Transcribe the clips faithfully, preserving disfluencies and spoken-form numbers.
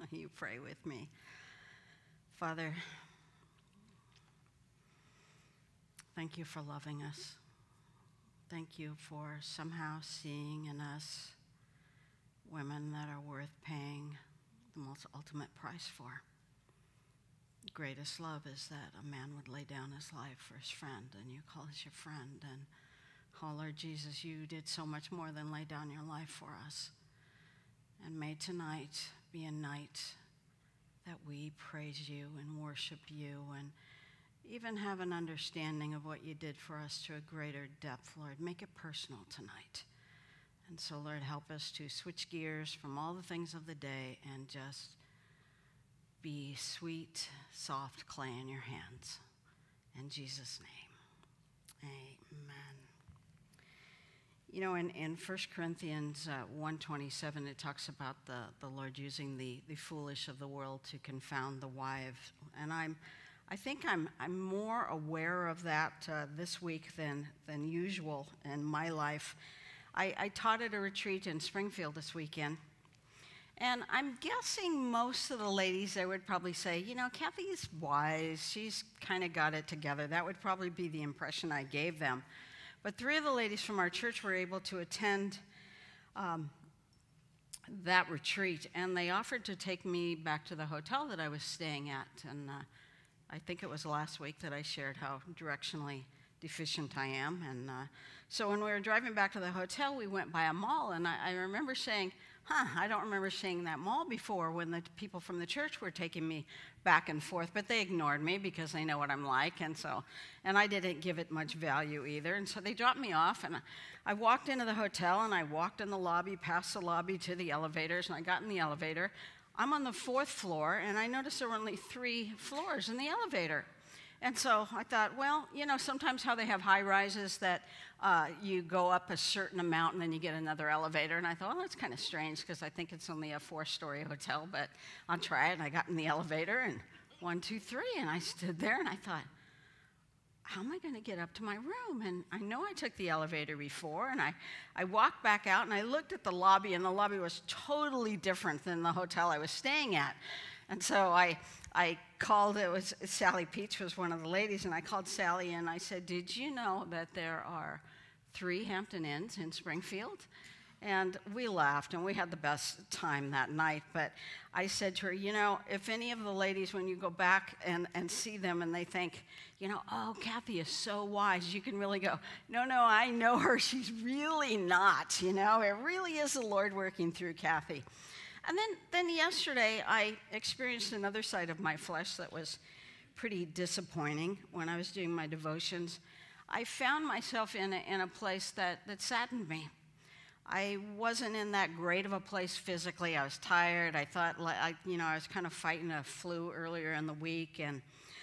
You pray with me. Father, thank you for loving us. Thank you for somehow seeing in us women that are worth paying the most ultimate price for. The greatest love is that a man would lay down his life for his friend, and you call us your friend. And oh, Lord Jesus, you did so much more than lay down your life for us. And may tonight be a night that we praise you and worship you and even have an understanding of what you did for us to a greater depth, Lord. Make it personal tonight. And so, Lord, help us to switch gears from all the things of the day and just be sweet, soft clay in your hands. In Jesus' name, amen. You know, in, in First Corinthians uh, one twenty-seven, it talks about the, the Lord using the, the foolish of the world to confound the wise. And I'm, I think I'm, I'm more aware of that uh, this week than, than usual in my life. I, I taught at a retreat in Springfield this weekend. And I'm guessing most of the ladies there would probably say, you know, Kathy is wise. She's kind of got it together. That would probably be the impression I gave them. But three of the ladies from our church were able to attend um, that retreat, and they offered to take me back to the hotel that I was staying at. And uh, I think it was last week that I shared how directionally deficient I am. And uh, so when we were driving back to the hotel, we went by a mall, and I, I remember saying, huh, I don't remember seeing that mall before when the people from the church were taking me back and forth, but they ignored me because they know what I'm like, and so, and I didn't give it much value either, and so they dropped me off, and I, I walked into the hotel, and I walked in the lobby, past the lobby to the elevators, and I got in the elevator. I'm on the fourth floor, and I noticed there were only three floors in the elevator. And so I thought, well, you know, sometimes how they have high rises that uh, you go up a certain amount and then you get another elevator. And I thought, well, that's kind of strange because I think it's only a four-story hotel, but I'll try it. And I got in the elevator and one, two, three, and I stood there and I thought, how am I going to get up to my room? And I know I took the elevator before, and I, I walked back out and I looked at the lobby, and the lobby was totally different than the hotel I was staying at. And so I, I called, it was Sally Peach was one of the ladies, and I called Sally and I said, did you know that there are three Hampton Inns in Springfield? And we laughed, and we had the best time that night. But I said to her, you know, if any of the ladies, when you go back and, and see them and they think, you know, oh, Kathy is so wise, you can really go, no, no, I know her. She's really not, you know. It really is the Lord working through Kathy. And then, then yesterday, I experienced another side of my flesh that was pretty disappointing when I was doing my devotions. I found myself in a, in a place that, that saddened me. I wasn't in that great of a place physically. I was tired. I thought, I, you know, I was kind of fighting a flu earlier in the week, and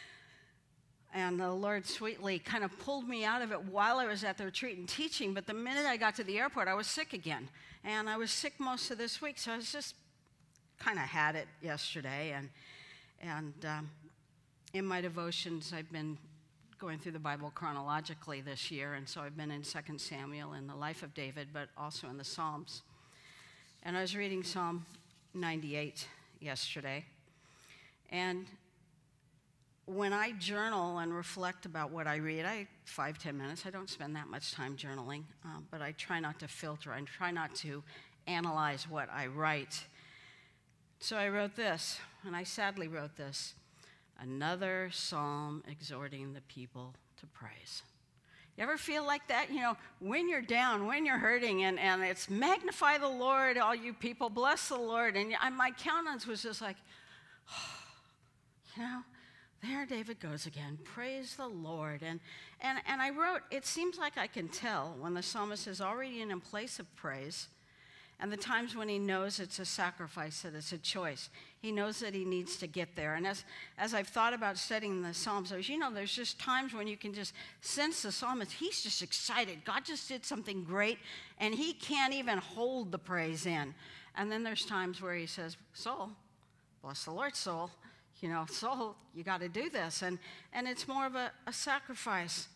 and the Lord sweetly kind of pulled me out of it while I was at the retreat and teaching. But the minute I got to the airport, I was sick again, and I was sick most of this week. So I was just kind of had it yesterday, and and um, in my devotions, I've been going through the Bible chronologically this year, and so I've been in Second Samuel and the life of David, but also in the Psalms. And I was reading Psalm ninety-eight yesterday, and when I journal and reflect about what I read, I five, ten minutes, I don't spend that much time journaling, um, but I try not to filter, I try not to analyze what I write. So I wrote this, and I sadly wrote this: another psalm exhorting the people to praise. You ever feel like that? You know, when you're down, when you're hurting, and, and it's magnify the Lord, all you people, bless the Lord. And I, my countenance was just like, oh, you know, there David goes again. Praise the Lord. And, and, and I wrote, it seems like I can tell when the psalmist is already in a place of praise, and the times when he knows it's a sacrifice, that it's a choice. He knows that he needs to get there. And as, as I've thought about studying the Psalms, as you know, there's just times when you can just sense the psalmist. He's just excited. God just did something great, and he can't even hold the praise in. And then there's times where he says, soul, bless the Lord, soul. You know, soul, you got to do this. And, and it's more of a, a sacrifice.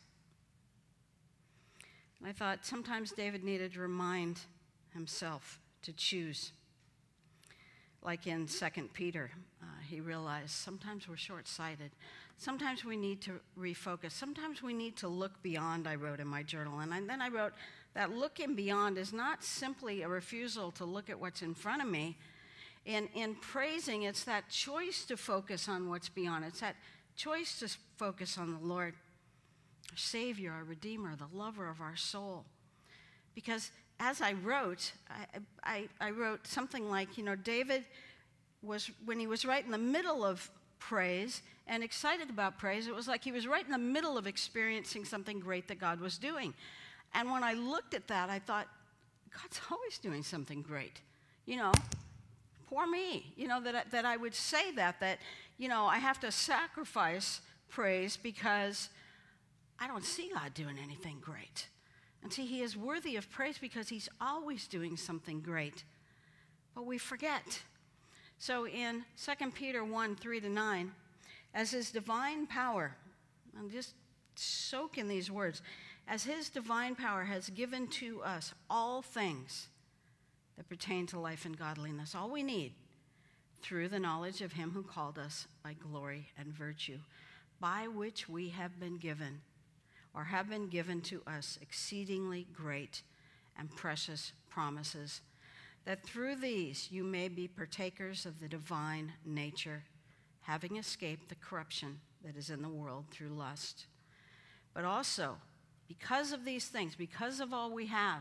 And I thought sometimes David needed to remind himself to choose. like in Second Peter, uh, he realized sometimes we're short-sighted. Sometimes we need to refocus. Sometimes we need to look beyond, I wrote in my journal. And I, then I wrote that looking beyond is not simply a refusal to look at what's in front of me. In, in praising, it's that choice to focus on what's beyond. It's that choice to focus on the Lord, our Savior, our Redeemer, the lover of our soul. Because as I wrote, I, I, I wrote something like, you know, David was, when he was right in the middle of praise and excited about praise, it was like he was right in the middle of experiencing something great that God was doing. And when I looked at that, I thought, God's always doing something great. You know, poor me, you know, that I, that I would say that, that, you know, I have to sacrifice praise because I don't see God doing anything great. And see, he is worthy of praise because he's always doing something great. But we forget. So in Second Peter one, three to nine, as his divine power, and just soak in these words, as his divine power has given to us all things that pertain to life and godliness, all we need, through the knowledge of him who called us by glory and virtue, by which we have been given, or have been given to us exceedingly great and precious promises, that through these you may be partakers of the divine nature, having escaped the corruption that is in the world through lust. But also, because of these things, because of all we have,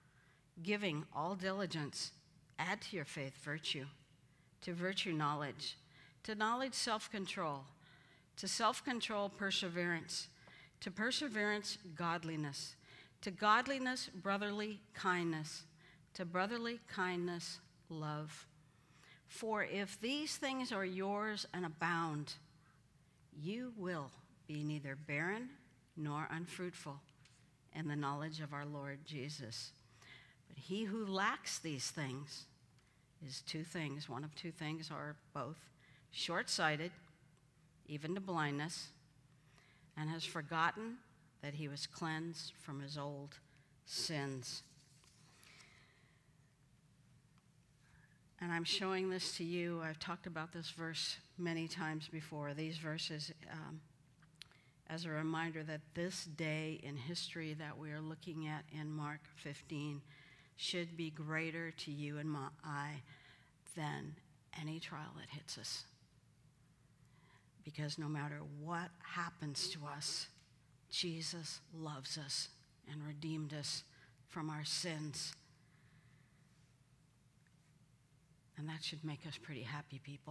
giving all diligence, add to your faith virtue, to virtue knowledge, to knowledge self-control, to self-control perseverance, to perseverance godliness, to godliness brotherly kindness, to brotherly kindness love. For if these things are yours and abound, you will be neither barren nor unfruitful in the knowledge of our Lord Jesus. But he who lacks these things is two things, one of two things, or both, short-sighted, even to blindness, and has forgotten that he was cleansed from his old sins. And I'm showing this to you. I've talked about this verse many times before, these verses, um, as a reminder that this day in history that we are looking at in Mark fifteen should be greater to you and my I than any trial that hits us. Because no matter what happens to us, Jesus loves us and redeemed us from our sins. And that should make us pretty happy people.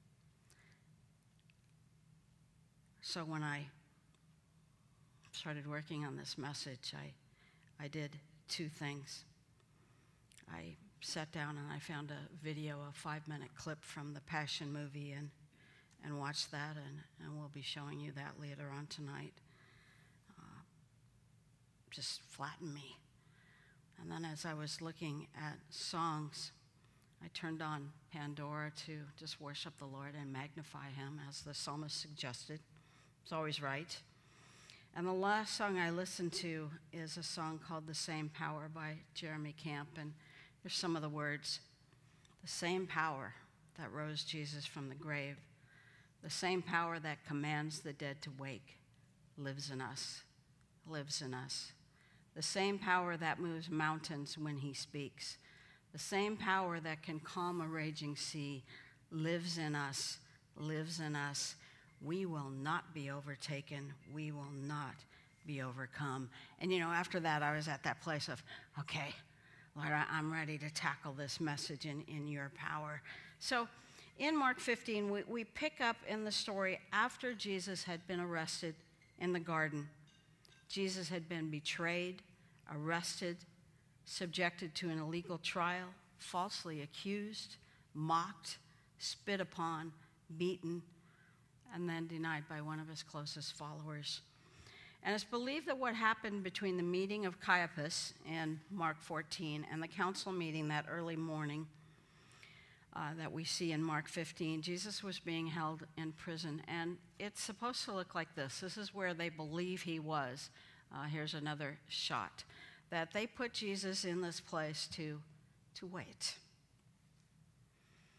So when I started working on this message, I, I did two things. I sat down and I found a video, a five-minute clip from the Passion movie, and, and watched that, and, and we'll be showing you that later on tonight. Uh, just flattened me. And then as I was looking at songs, I turned on Pandora to just worship the Lord and magnify him, as the psalmist suggested. It's always right. And the last song I listened to is a song called The Same Power by Jeremy Camp, and there's some of the words. The same power that rose Jesus from the grave, the same power that commands the dead to wake, lives in us, lives in us. The same power that moves mountains when he speaks, the same power that can calm a raging sea, lives in us, lives in us. We will not be overtaken. We will not be overcome. And you know, after that, I was at that place of, okay, Lord, I'm ready to tackle this message in, in your power. So in Mark fifteen, we, we pick up in the story after Jesus had been arrested in the garden. Jesus had been betrayed, arrested, subjected to an illegal trial, falsely accused, mocked, spit upon, beaten, and then denied by one of his closest followers. And it's believed that what happened between the meeting of Caiaphas in Mark fourteen and the council meeting that early morning uh, that we see in Mark fifteen, Jesus was being held in prison. And it's supposed to look like this. This is where they believe he was. Uh, here's another shot. That they put Jesus in this place to, to wait.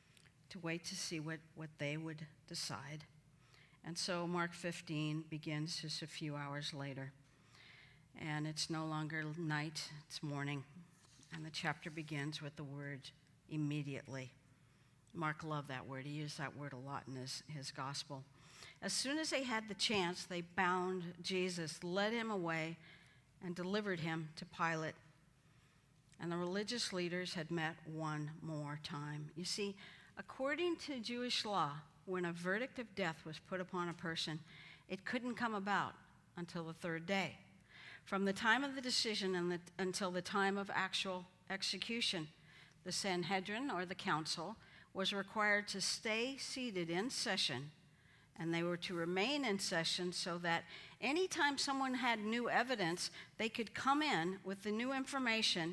to wait to see what, what they would decide. And so Mark fifteen begins just a few hours later. And it's no longer night, it's morning. And the chapter begins with the word immediately. Mark loved that word. He used that word a lot in his, his gospel. As soon as they had the chance, they bound Jesus, led him away, and delivered him to Pilate. And the religious leaders had met one more time. You see, according to Jewish law, when a verdict of death was put upon a person, it couldn't come about until the third day. From the time of the decision and the, until the time of actual execution, the Sanhedrin, or the council, was required to stay seated in session, and they were to remain in session so that anytime someone had new evidence, they could come in with the new information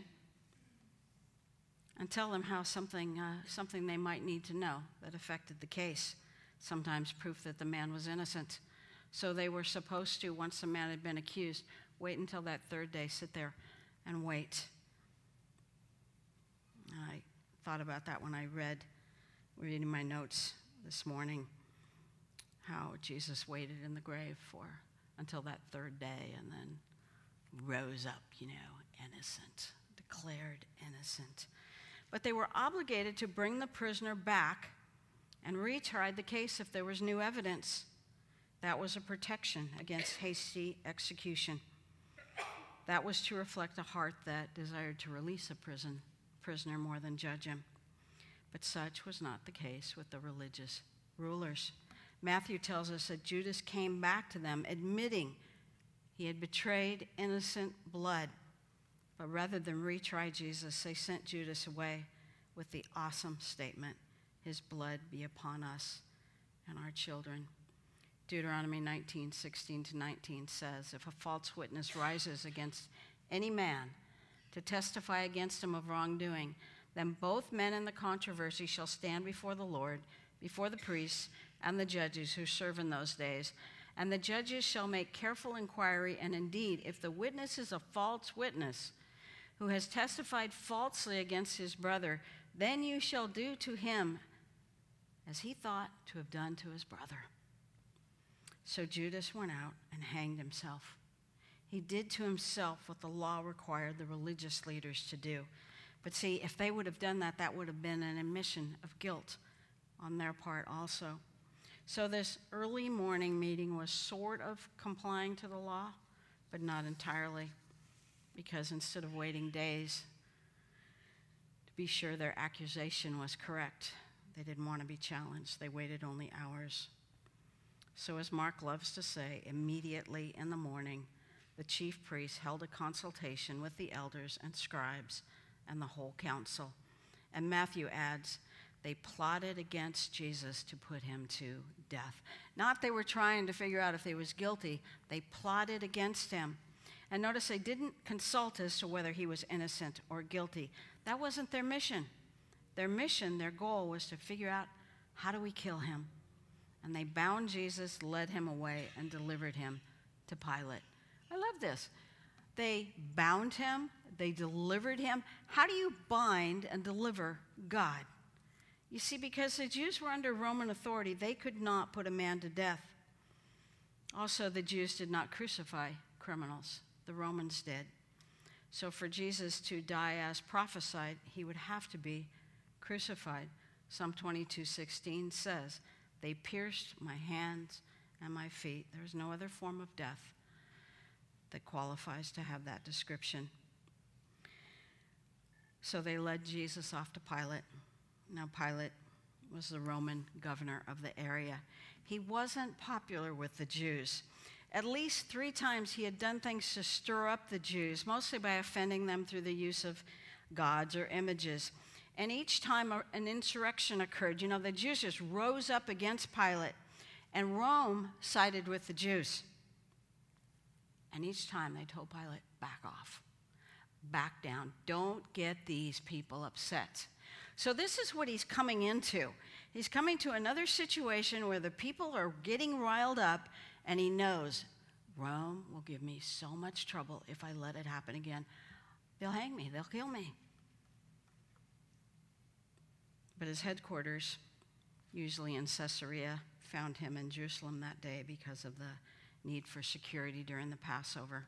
and tell them how something, uh, something they might need to know that affected the case, sometimes proof that the man was innocent. So they were supposed to, once the man had been accused, wait until that third day, sit there and wait. I thought about that when I read, reading my notes this morning, how Jesus waited in the grave for until that third day and then rose up, you know, innocent, declared innocent. But they were obligated to bring the prisoner back and retry the case if there was new evidence. That was a protection against hasty execution. That was to reflect a heart that desired to release a prison prisoner more than judge him. But such was not the case with the religious rulers. Matthew tells us that Judas came back to them, admitting he had betrayed innocent blood. But rather than retry Jesus, they sent Judas away with the awesome statement, "His blood be upon us and our children." Deuteronomy nineteen, sixteen to nineteen says, "If a false witness rises against any man to testify against him of wrongdoing, then both men in the controversy shall stand before the Lord, before the priests and the judges who serve in those days. And the judges shall make careful inquiry, and indeed, if the witness is a false witness who has testified falsely against his brother, then you shall do to him as he thought to have done to his brother." So Judas went out and hanged himself. He did to himself what the law required the religious leaders to do. But see, if they would have done that, that would have been an admission of guilt on their part also. So this early morning meeting was sort of complying to the law, but not entirely, because instead of waiting days to be sure their accusation was correct, they didn't want to be challenged. They waited only hours. So as Mark loves to say, immediately in the morning, the chief priests held a consultation with the elders and scribes and the whole council. And Matthew adds, they plotted against Jesus to put him to death. Not they were trying to figure out if he was guilty. They plotted against him. And notice they didn't consult as to whether he was innocent or guilty. That wasn't their mission. Their mission, their goal was to figure out, how do we kill him? And they bound Jesus, led him away, and delivered him to Pilate. I love this. They bound him, they delivered him. How do you bind and deliver God? You see, because the Jews were under Roman authority, they could not put a man to death. Also, the Jews did not crucify criminals. The Romans did. So for Jesus to die as prophesied, he would have to be crucified. Psalm twenty-two sixteen says, "They pierced my hands and my feet." There is no other form of death that qualifies to have that description. So they led Jesus off to Pilate. Now, Pilate was the Roman governor of the area. He wasn't popular with the Jews. At least three times he had done things to stir up the Jews, mostly by offending them through the use of gods or images. And each time an insurrection occurred, you know, the Jews just rose up against Pilate, and Rome sided with the Jews. And each time they told Pilate, back off, back down. Don't get these people upset. So this is what he's coming into. He's coming to another situation where the people are getting riled up, and he knows Rome will give me so much trouble if I let it happen again. They'll hang me. They'll kill me. But his headquarters usually in Caesarea, found him in Jerusalem that day because of the need for security during the Passover.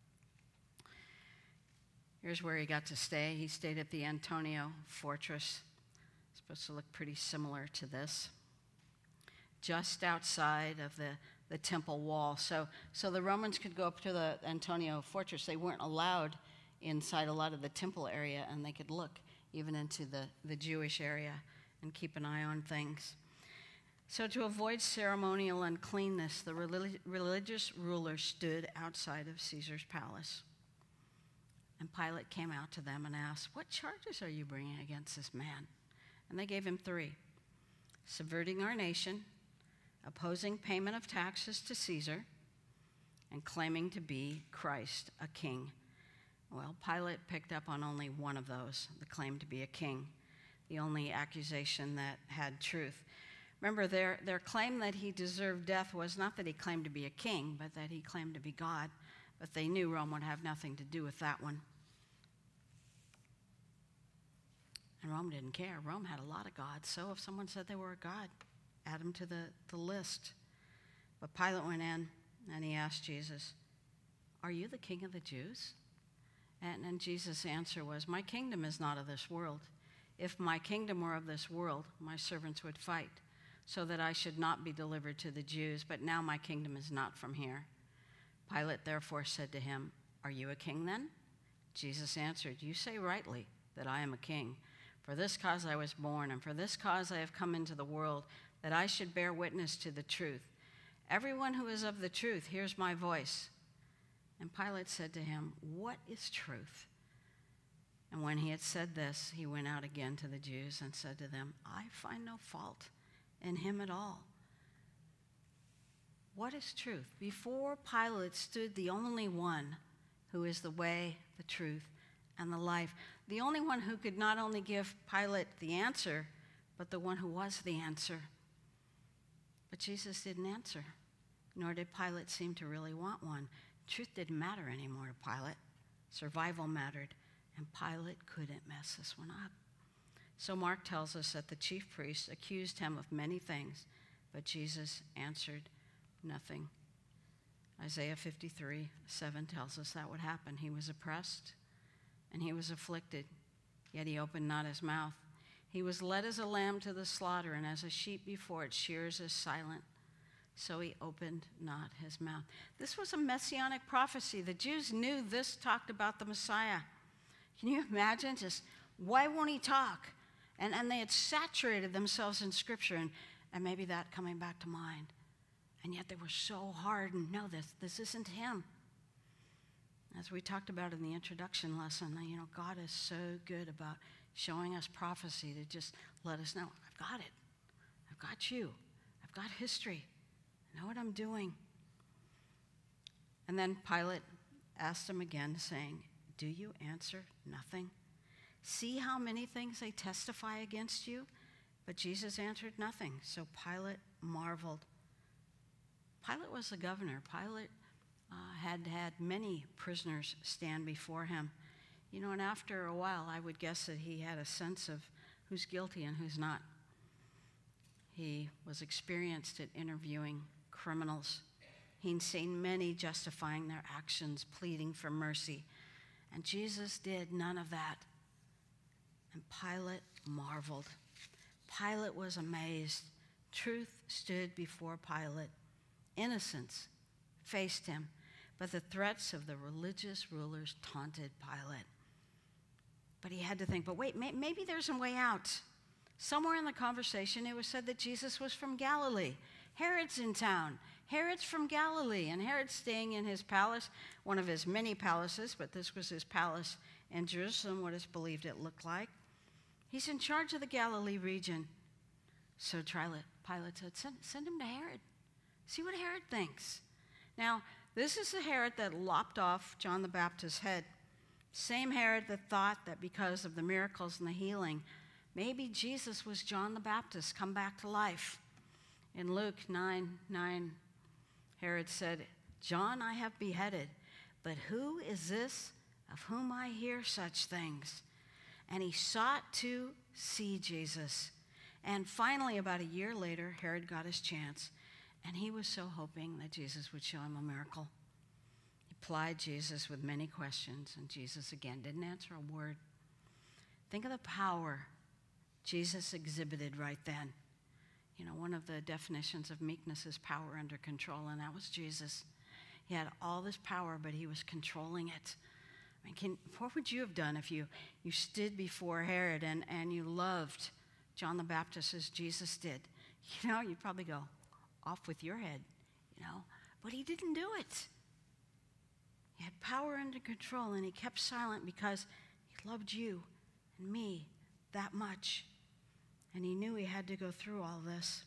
Here's where he got to stay. He stayed at the Antonia Fortress. It's supposed to look pretty similar to this, just outside of the, the temple wall. So, so the Romans could go up to the Antonia Fortress. They weren't allowed inside a lot of the temple area, and they could look even into the, the Jewish area and keep an eye on things. So to avoid ceremonial uncleanness, the relig- religious rulers stood outside of Caesar's palace. And Pilate came out to them and asked, "What charges are you bringing against this man?" And they gave him three: subverting our nation, opposing payment of taxes to Caesar, and claiming to be Christ, a king. Well, Pilate picked up on only one of those, the claim to be a king, the only accusation that had truth. Remember, their, their claim that he deserved death was not that he claimed to be a king, but that he claimed to be God. But they knew Rome would have nothing to do with that one. And Rome didn't care. Rome had a lot of gods, so if someone said they were a god, add them to the, the list. But Pilate went in and he asked Jesus, "Are you the king of the Jews?" And, and Jesus' answer was, "My kingdom is not of this world. If my kingdom were of this world, my servants would fight, so that I should not be delivered to the Jews. But now my kingdom is not from here." Pilate therefore said to him, "Are you a king then?" Jesus answered, "You say rightly that I am a king. For this cause I was born, and for this cause I have come into the world, that I should bear witness to the truth. Everyone who is of the truth hears my voice." And Pilate said to him, "What is truth?" And when he had said this, he went out again to the Jews and said to them, "I find no fault in him at all." What is truth? Before Pilate stood the only one who is the way, the truth, and the life. The only one who could not only give Pilate the answer, but the one who was the answer. But Jesus didn't answer, nor did Pilate seem to really want one. Truth didn't matter anymore to Pilate. Survival mattered, and Pilate couldn't mess this one up. So Mark tells us that the chief priests accused him of many things, but Jesus answered nothing. Isaiah fifty-three seven tells us that would happen. He was oppressed and he was afflicted, yet he opened not his mouth. He was led as a lamb to the slaughter, and as a sheep before its shears is silent, so he opened not his mouth. This was a messianic prophecy. The Jews knew this talked about the Messiah. Can you imagine just, why won't he talk? And, and they had saturated themselves in Scripture, and, and maybe that coming back to mind. And yet they were so hardened. No, this, this isn't him. As we talked about in the introduction lesson, you know, God is so good about showing us prophecy to just let us know, I've got it. I've got you. I've got history. I know what I'm doing. And then Pilate asked him again, saying, "Do you answer nothing? See how many things they testify against you?" But Jesus answered nothing. So Pilate marveled. Pilate was the governor. Pilate uh, had had many prisoners stand before him. You know, and after a while, I would guess that he had a sense of who's guilty and who's not. He was experienced at interviewing criminals. He'd seen many justifying their actions, pleading for mercy. And Jesus did none of that. And Pilate marveled. Pilate was amazed. Truth stood before Pilate. Innocence faced him. But the threats of the religious rulers taunted Pilate. But he had to think, but wait, may, maybe there's a way out. Somewhere in the conversation, it was said that Jesus was from Galilee. Herod's in town. Herod's from Galilee, and Herod's staying in his palace, one of his many palaces, but this was his palace in Jerusalem, what is believed it looked like. He's in charge of the Galilee region. So Pilate said, send, send him to Herod. See what Herod thinks. Now, this is the Herod that lopped off John the Baptist's head. Same Herod that thought that because of the miracles and the healing, maybe Jesus was John the Baptist come back to life. In Luke nine nine, Herod said, "John I have beheaded, but who is this of whom I hear such things?" And he sought to see Jesus. And finally, about a year later, Herod got his chance, and he was so hoping that Jesus would show him a miracle. He plied Jesus with many questions, and Jesus again didn't answer a word. Think of the power Jesus exhibited right then. You know, one of the definitions of meekness is power under control, and that was Jesus. He had all this power, but he was controlling it. I mean, can, what would you have done if you, you stood before Herod and, and you loved John the Baptist as Jesus did? You know, you'd probably go, off with your head, you know. But he didn't do it. He had power under control, and he kept silent because he loved you and me that much. And he knew he had to go through all this.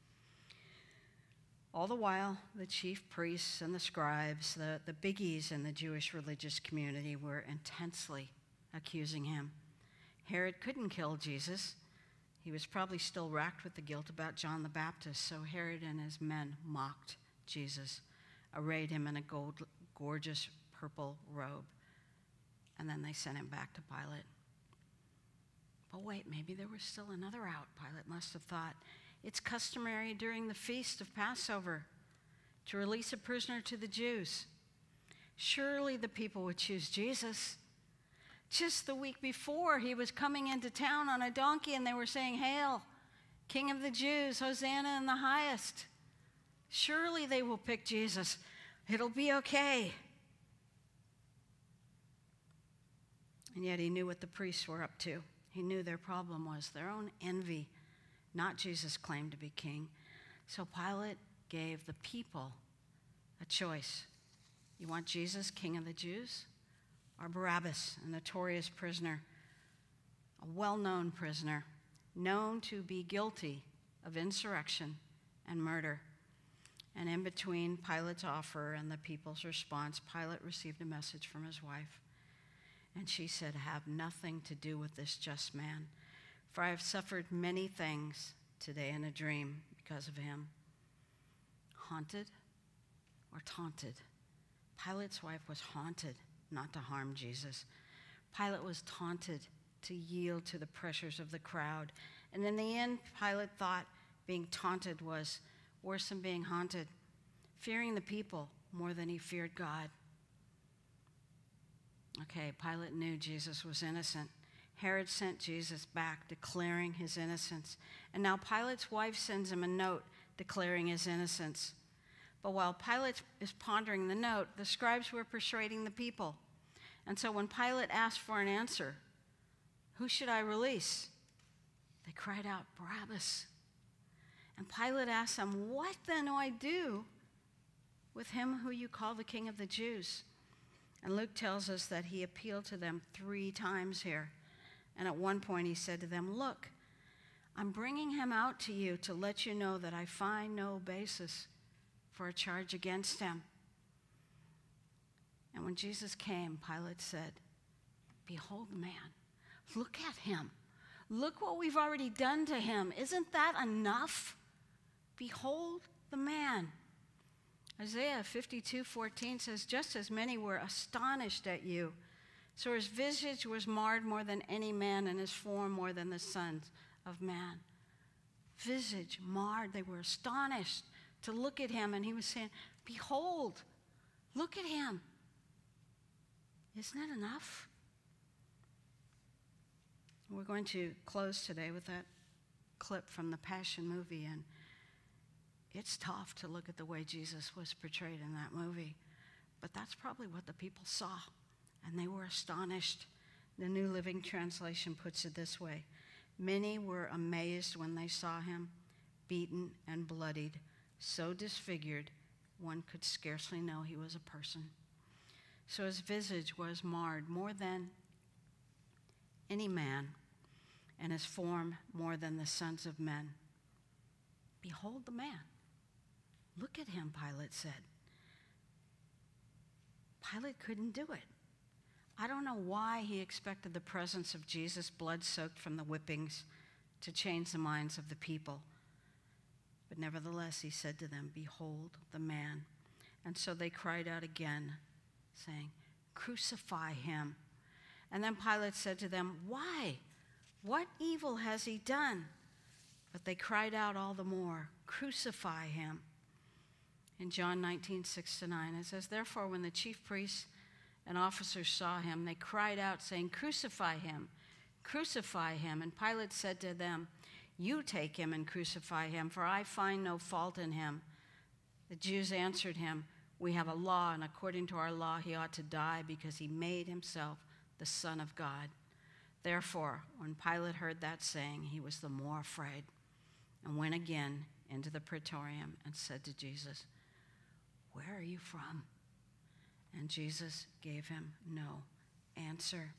All the while, the chief priests and the scribes, the, the biggies in the Jewish religious community, were intensely accusing him. Herod couldn't kill Jesus. He was probably still racked with the guilt about John the Baptist, so Herod and his men mocked Jesus, arrayed him in a gold, gorgeous purple robe, and then they sent him back to Pilate. But wait, maybe there was still another out, Pilate must have thought. It's customary during the feast of Passover to release a prisoner to the Jews. Surely the people would choose Jesus. Just the week before, he was coming into town on a donkey, and they were saying, "Hail, King of the Jews, Hosanna in the highest." Surely they will pick Jesus. It'll be okay. And yet he knew what the priests were up to. He knew their problem was their own envy, not Jesus' claim to be king. So Pilate gave the people a choice. You want Jesus, King of the Jews, or Barabbas, a notorious prisoner, a well-known prisoner, known to be guilty of insurrection and murder? And in between Pilate's offer and the people's response, Pilate received a message from his wife. And she said, "Have nothing to do with this just man, for I have suffered many things today in a dream because of him." Haunted or taunted? Pilate's wife was haunted not to harm Jesus. Pilate was taunted to yield to the pressures of the crowd. And in the end, Pilate thought being taunted was worse than being haunted, fearing the people more than he feared God. Okay, Pilate knew Jesus was innocent. Herod sent Jesus back, declaring his innocence. And now Pilate's wife sends him a note declaring his innocence. But while Pilate is pondering the note, the scribes were persuading the people. And so when Pilate asked for an answer, "Who should I release?" they cried out, "Barabbas." And Pilate asked them, "What then do I do with him who you call the King of the Jews?" And Luke tells us that he appealed to them three times here. And at one point he said to them, "Look, I'm bringing him out to you to let you know that I find no basis for a charge against him." And when Jesus came, Pilate said, "Behold the man. Look at him. Look what we've already done to him. Isn't that enough? Behold the man." Isaiah fifty-two fourteen says, "Just as many were astonished at you, so his visage was marred more than any man, and his form more than the sons of man." Visage marred. They were astonished to look at him, and he was saying, "Behold, look at him." Isn't that enough? We're going to close today with that clip from the Passion movie, and it's tough to look at the way Jesus was portrayed in that movie, but that's probably what the people saw, and they were astonished. The New Living Translation puts it this way: "Many were amazed when they saw him, beaten and bloodied, so disfigured one could scarcely know he was a person." So his visage was marred more than any man, and his form more than the sons of men. Behold the man. Look at him, Pilate said. Pilate couldn't do it. I don't know why he expected the presence of Jesus, blood soaked from the whippings, to change the minds of the people. But nevertheless, he said to them, "Behold the man." And so they cried out again, saying, "Crucify him." And then Pilate said to them, "Why? What evil has he done?" But they cried out all the more, "Crucify him." In John nineteen, six to nine, it says, "Therefore, when the chief priests and officers saw him, they cried out, saying, 'Crucify him, crucify him.' And Pilate said to them, 'You take him and crucify him, for I find no fault in him.' The Jews answered him, 'We have a law, and according to our law he ought to die because he made himself the Son of God.' Therefore, when Pilate heard that saying, he was the more afraid, and went again into the praetorium and said to Jesus, 'Where are you from?' And Jesus gave him no answer."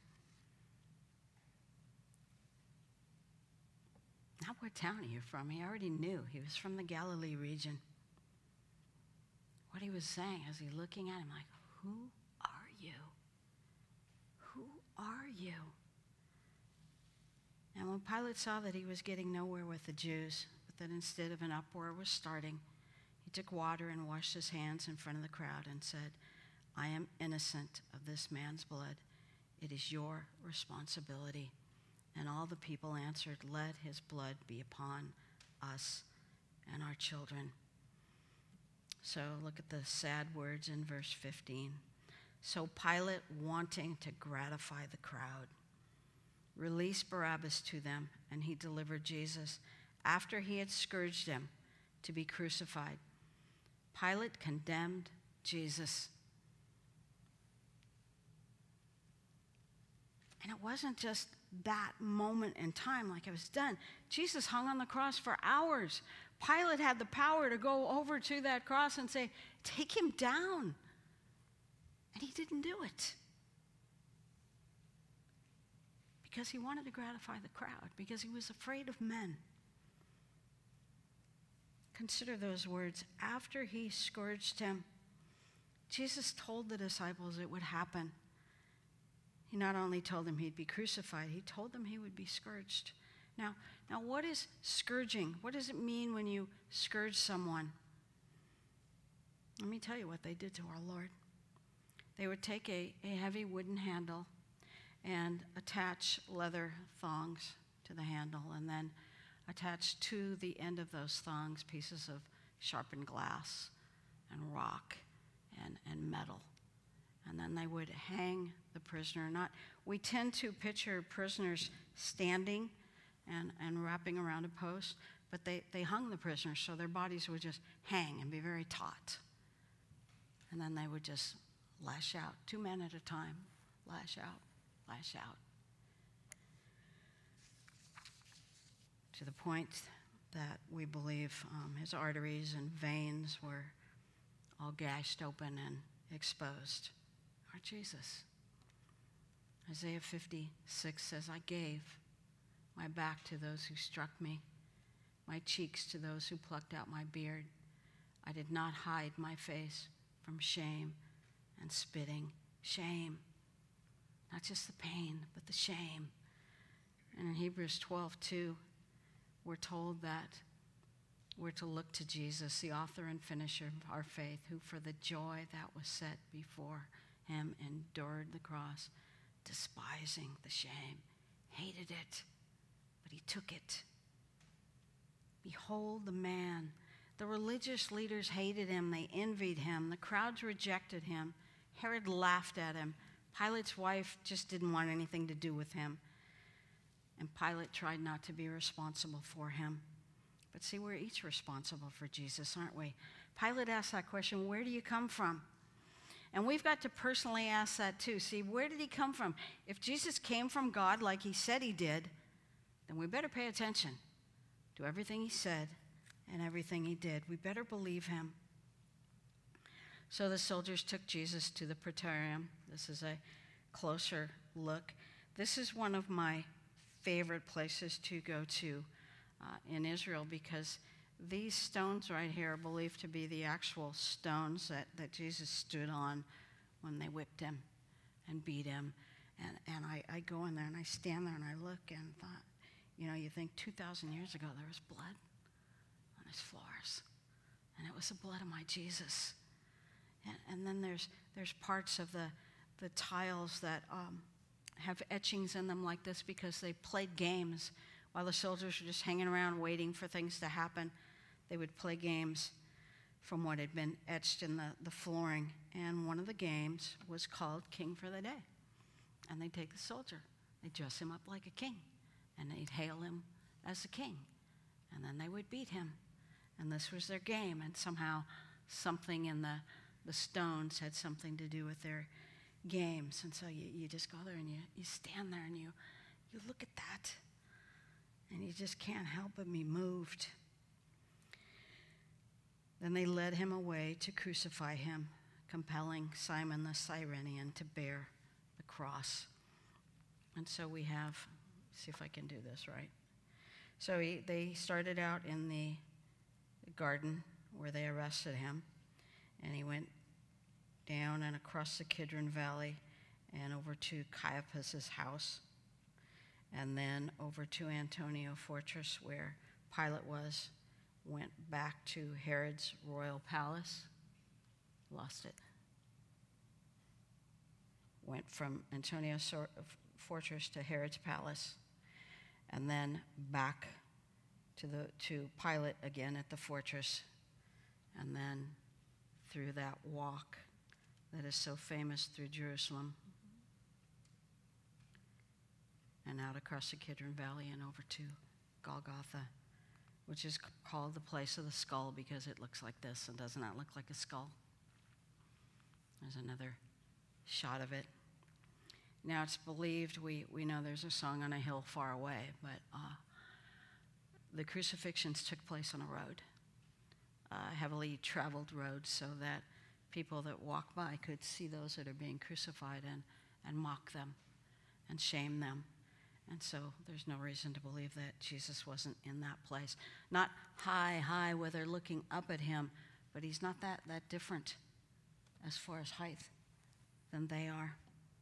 Not what town are you from? He already knew. He was from the Galilee region. What he was saying, as he looking at him like, "Who are you? Who are you?" And when Pilate saw that he was getting nowhere with the Jews, but that instead of an uproar was starting, he took water and washed his hands in front of the crowd and said, "I am innocent of this man's blood. It is your responsibility." And all the people answered, "Let his blood be upon us and our children." So look at the sad words in verse fifteen. "So Pilate, wanting to gratify the crowd, released Barabbas to them, and he delivered Jesus, after he had scourged him, to be crucified. Pilate condemned Jesus. And it wasn't just that moment in time, like it was done. Jesus hung on the cross for hours. Pilate had the power to go over to that cross and say, "Take him down." And he didn't do it. Because he wanted to gratify the crowd, because he was afraid of men. Consider those words. After he scourged him, Jesus told the disciples it would happen. He not only told them he'd be crucified, he told them he would be scourged. Now, now what is scourging? What does it mean when you scourge someone? Let me tell you what they did to our Lord. They would take a, a heavy wooden handle and attach leather thongs to the handle, and then attach to the end of those thongs pieces of sharpened glass and rock and, and metal. And then they would hang the prisoner. Not, we tend to picture prisoners standing and, and wrapping around a post, but they, they hung the prisoners so their bodies would just hang and be very taut. And then they would just lash out, two men at a time, lash out, lash out. To the point that we believe um, his arteries and veins were all gashed open and exposed. Our Jesus. Isaiah fifty-six says, "I gave my back to those who struck me, my cheeks to those who plucked out my beard. I did not hide my face from shame and spitting." Shame. Not just the pain, but the shame. And in Hebrews twelve two, we're told that we're to look to Jesus, the author and finisher of our faith, who for the joy that was set before him endured the cross, despising the shame, hated it, but he took it. Behold the man. The religious leaders hated him. They envied him. The crowds rejected him. Herod laughed at him. Pilate's wife just didn't want anything to do with him. And Pilate tried not to be responsible for him. But see, we're each responsible for Jesus, aren't we? Pilate asked that question, "Where do you come from?" And we've got to personally ask that too. See, where did he come from? If Jesus came from God like he said he did, then we better pay attention to everything he said and everything he did. We better believe him. So the soldiers took Jesus to the praetorium. This is a closer look. This is one of my favorite places to go to uh, in Israel, because these stones right here are believed to be the actual stones that, that Jesus stood on when they whipped him and beat him. And, and I, I go in there and I stand there and I look and thought, you know, you think two thousand years ago there was blood on his floors. And it was the blood of my Jesus. And, and then there's, there's parts of the, the tiles that um, have etchings in them like this because they played games while the soldiers were just hanging around waiting for things to happen, they would play games from what had been etched in the, the flooring. And one of the games was called King for the Day. And they'd take the soldier, they'd dress him up like a king, and they'd hail him as a king. And then they would beat him. And this was their game. And somehow something in the, the stones had something to do with their games. And so you, you just go there and you, you stand there and you, you look at that. And you just can't help but be moved. Then they led him away to crucify him, compelling Simon the Cyrenian to bear the cross. And so we have, see if I can do this right. So he, they started out in the garden where they arrested him, and he went down and across the Kidron Valley and over to Caiaphas' house, and then over to Antonia Fortress where Pilate was, went back to Herod's royal palace, lost it. Went from Antonia Fortress to Herod's palace, and then back to the to Pilate again at the fortress, and then through that walk that is so famous through Jerusalem, and out across the Kidron Valley and over to Golgotha, which is called the place of the skull because it looks like this and does not look like a skull. There's another shot of it. Now it's believed, we, we know there's a song on a hill far away, but uh, the crucifixions took place on a road, a heavily traveled road, so that people that walk by could see those that are being crucified and, and mock them and shame them. And so there's no reason to believe that Jesus wasn't in that place. Not high, high where they're looking up at him, but he's not that, that different as far as height than they are.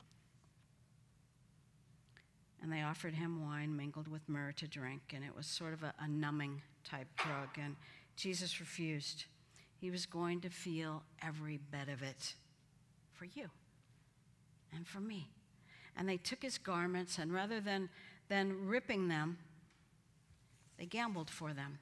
And they offered him wine mingled with myrrh to drink, and it was sort of a, a numbing type drug, and Jesus refused. He was going to feel every bit of it for you and for me. And they took his garments, and rather than, than ripping them, they gambled for them.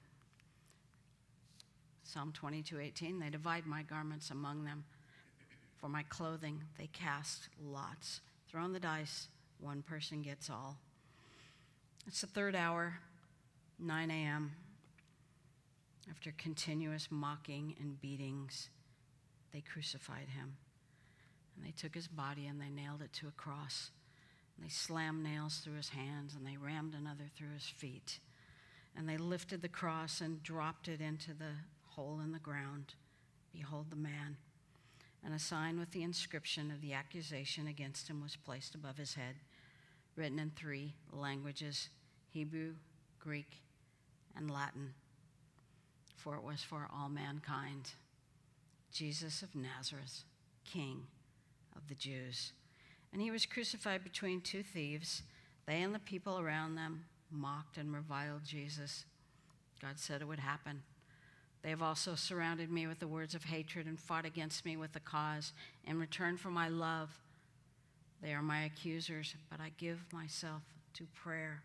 Psalm twenty-two eighteen, they divide my garments among them. For my clothing, they cast lots. Throwing the dice, one person gets all. It's the third hour, nine a.m. After continuous mocking and beatings, they crucified him. And they took his body and they nailed it to a cross. And they slammed nails through his hands and they rammed another through his feet. And they lifted the cross and dropped it into the hole in the ground. Behold the man. And a sign with the inscription of the accusation against him was placed above his head, written in three languages, Hebrew, Greek, and Latin. For it was for all mankind. Jesus of Nazareth, King of the Jews. And he was crucified between two thieves. They and the people around them mocked and reviled Jesus. God said it would happen. They have also surrounded me with the words of hatred and fought against me with the cause. In return for my love, they are my accusers, but I give myself to prayer.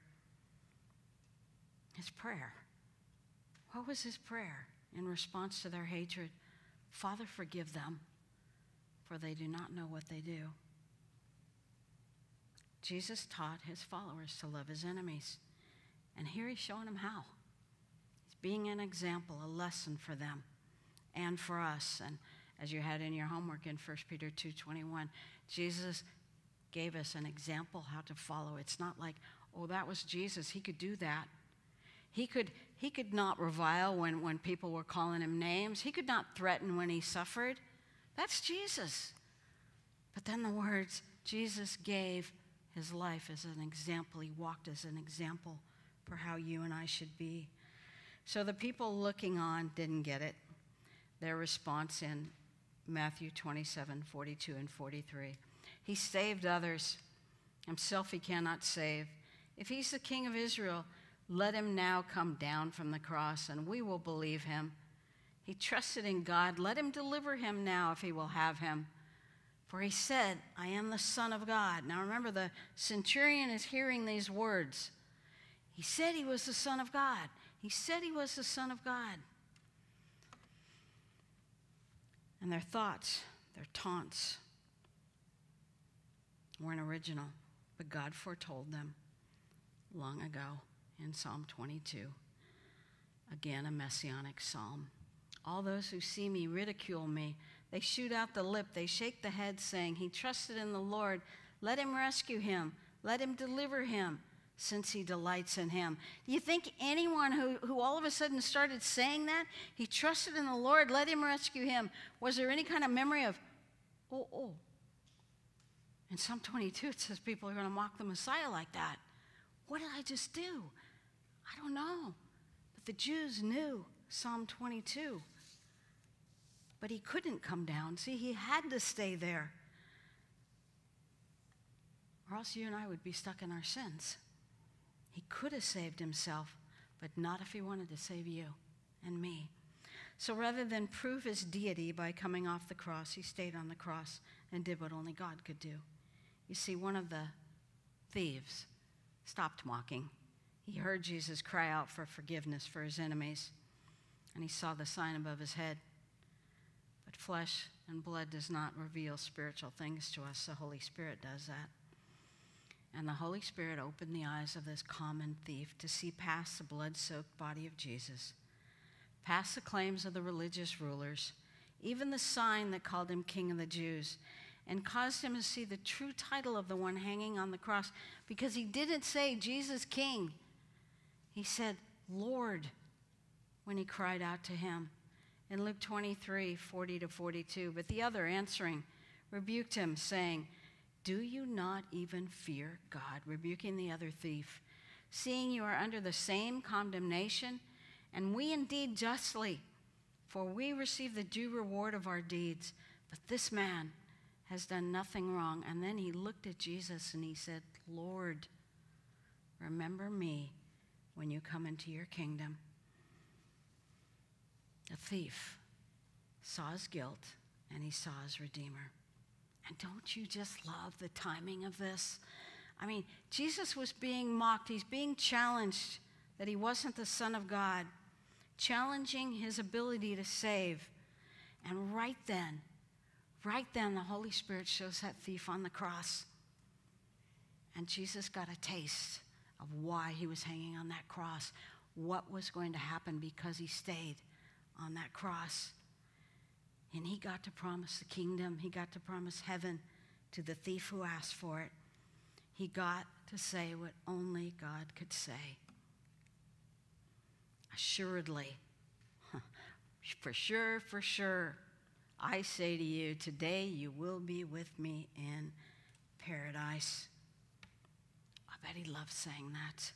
His prayer. What was his prayer in response to their hatred? Father, forgive them, for they do not know what they do. Jesus taught his followers to love his enemies, and here he's showing them how. He's being an example, a lesson for them and for us. And as you had in your homework in First Peter two twenty-one, Jesus gave us an example how to follow. It's not like, oh, that was Jesus. He could do that. He could, he could not revile when, when people were calling him names. He could not threaten when he suffered. That's Jesus. But then the words, Jesus gave his life as an example. He walked as an example for how you and I should be. So the people looking on didn't get it. Their response in Matthew twenty-seven, forty-two and forty-three. He saved others. Himself he cannot save. If he's the King of Israel, let him now come down from the cross, and we will believe him. He trusted in God. Let him deliver him now if he will have him. For he said, I am the Son of God. Now remember, the centurion is hearing these words. He said he was the Son of God. He said he was the Son of God. And their thoughts, their taunts weren't original, but God foretold them long ago in Psalm twenty-two. Again, a messianic psalm. All those who see me ridicule me. They shoot out the lip. They shake the head, saying, he trusted in the Lord. Let him rescue him. Let him deliver him, since he delights in him. Do you think anyone who, who all of a sudden started saying that, he trusted in the Lord, let him rescue him, was there any kind of memory of, oh, oh. In Psalm twenty-two, it says people are going to mock the Messiah like that. What did I just do? I don't know. But the Jews knew Psalm twenty-two. But he couldn't come down. See, he had to stay there. Or else you and I would be stuck in our sins. He could have saved himself, but not if he wanted to save you and me. So rather than prove his deity by coming off the cross, he stayed on the cross and did what only God could do. You see, one of the thieves stopped mocking. He heard Jesus cry out for forgiveness for his enemies, and he saw the sign above his head. But flesh and blood does not reveal spiritual things to us. The Holy Spirit does that. And the Holy Spirit opened the eyes of this common thief to see past the blood-soaked body of Jesus, past the claims of the religious rulers, even the sign that called him King of the Jews, and caused him to see the true title of the one hanging on the cross, because he didn't say Jesus King. He said Lord when he cried out to him. In Luke twenty-three, forty to forty-two, but the other answering rebuked him, saying, do you not even fear God? Rebuking the other thief, seeing you are under the same condemnation, and we indeed justly, for we receive the due reward of our deeds. But this man has done nothing wrong. And then he looked at Jesus and he said, Lord, remember me when you come into your kingdom. The thief saw his guilt and he saw his Redeemer. And don't you just love the timing of this? I mean, Jesus was being mocked. He's being challenged that he wasn't the Son of God, challenging his ability to save. And right then, right then, the Holy Spirit shows that thief on the cross. And Jesus got a taste of why he was hanging on that cross, what was going to happen because he stayed on that cross. And he got to promise the kingdom. He got to promise heaven to the thief who asked for it. He got to say what only God could say. Assuredly, for sure, for sure, I say to you, today you will be with me in paradise. I bet he loved saying that.